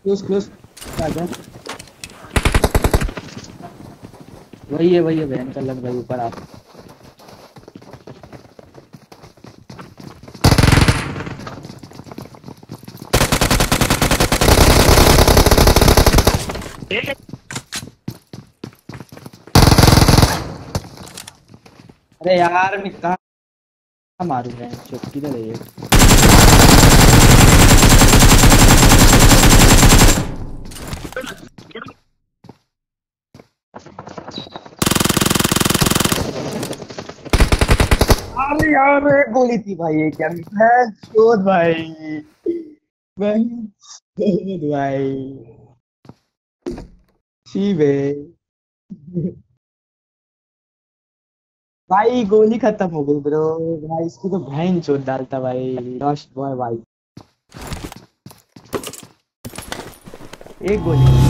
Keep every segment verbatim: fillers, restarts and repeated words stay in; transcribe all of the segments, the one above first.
Close close आ जा। वही है वही है बहन का लग भाई ऊपर आप। अरे यार मैं कहाँ मारू मैं चुप किधर है ये। अरे यार गोली थी भाई ये क्या मैं चोद भाई मैं चोद भाई सी बे भाई गोली खत्म हो गई ब्रो। भाई इसकी तो बहन चोद डालता भाई लॉस्ट बॉय भाई। एक गोली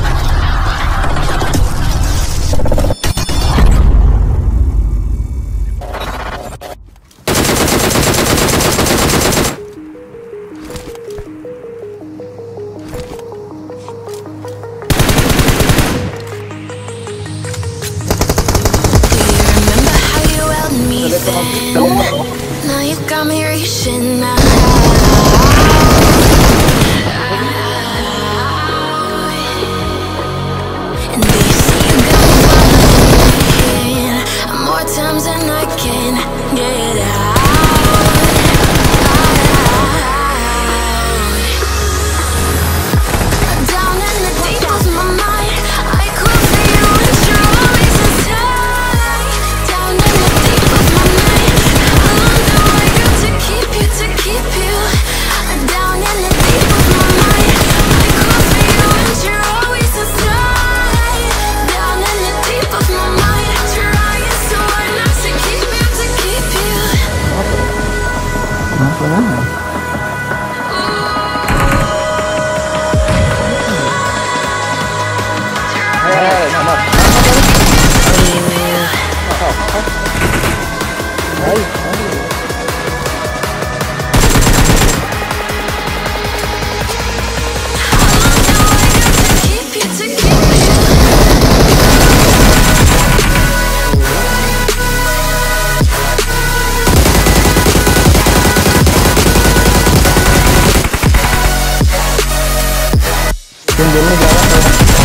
Now you got me reaching out. And do you see you got me falling more times than I can get out. Down in the deep of my mind, I call for you and you're always inside. Down in the deep of my mind, I wonder why I got to keep you, to keep you. Down in the deep of my mind, I call for you and you're always inside. Down in the deep of my mind, trying so hard not to keep you, to keep you. Keep you, to keep you. तुम दोनों जाओ।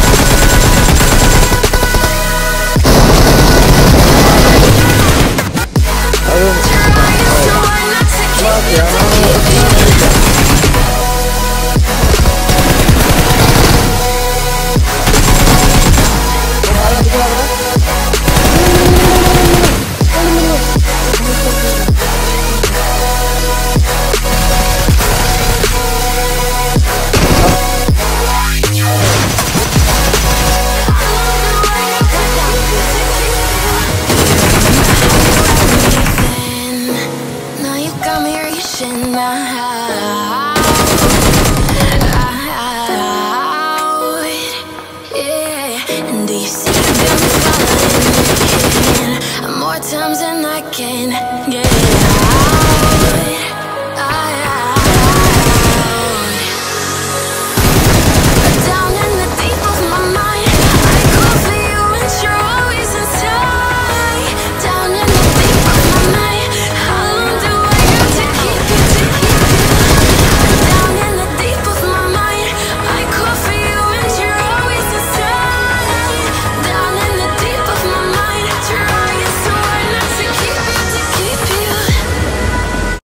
Now you got me reaching out. Yeah. And do you see you got me falling more times than I can get